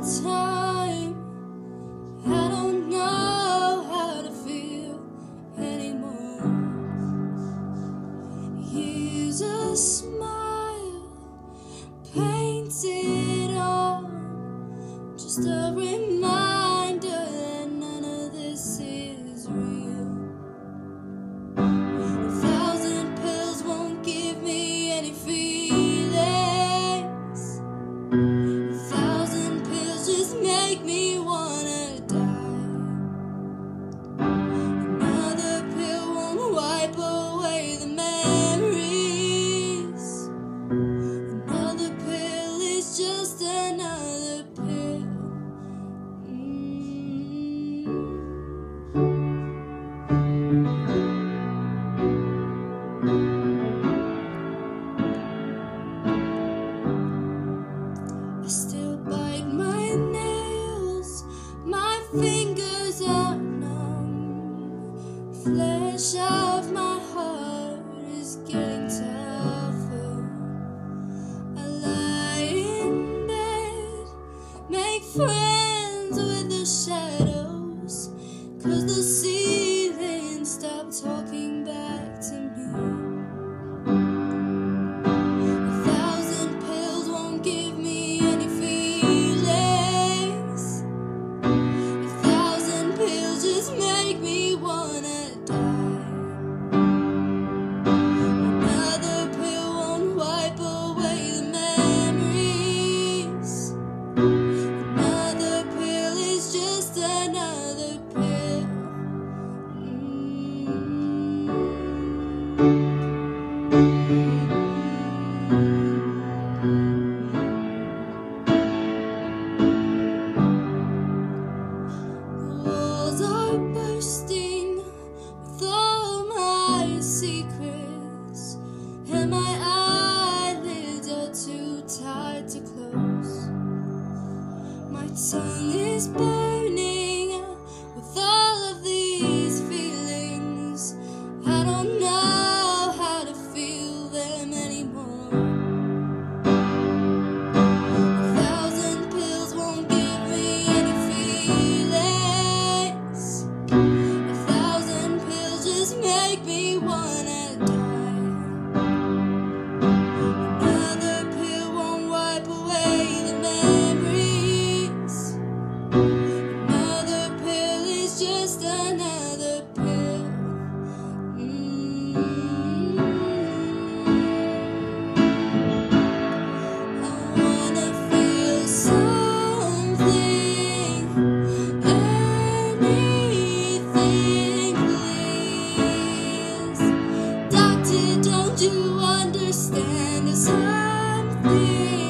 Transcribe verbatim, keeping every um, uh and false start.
time. I don't know how to feel anymore. Use a smile painted on, just a reminder that none of this is real. A thousand pills won't give me any feelings. A thousand pills just make me wanna die. Another pill won't wipe away the memories. Another pill is just another pill. I still bite my nails, my fingers are numb. Flesh of my heart is getting tougher. I lie in bed, make friends with the shadows, 'cause the ceiling stopped talking back to me. A thousand pills won't give me any feelings. A thousand pills just make me wanna die. Another pill won't wipe away the memories. Another pill is just another pill. Walls are bursting with all my secrets, and my eyelids are too tired to close. My tongue is burning with all of these feelings. I don't know how to feel them anymore. A thousand pills won't give me any feelings. A thousand pills just make me wanna die. Another pill won't wipe away the memories. Another pill is just another pill. I wanna feel something, anything, please. Doctor, don't you understand? Something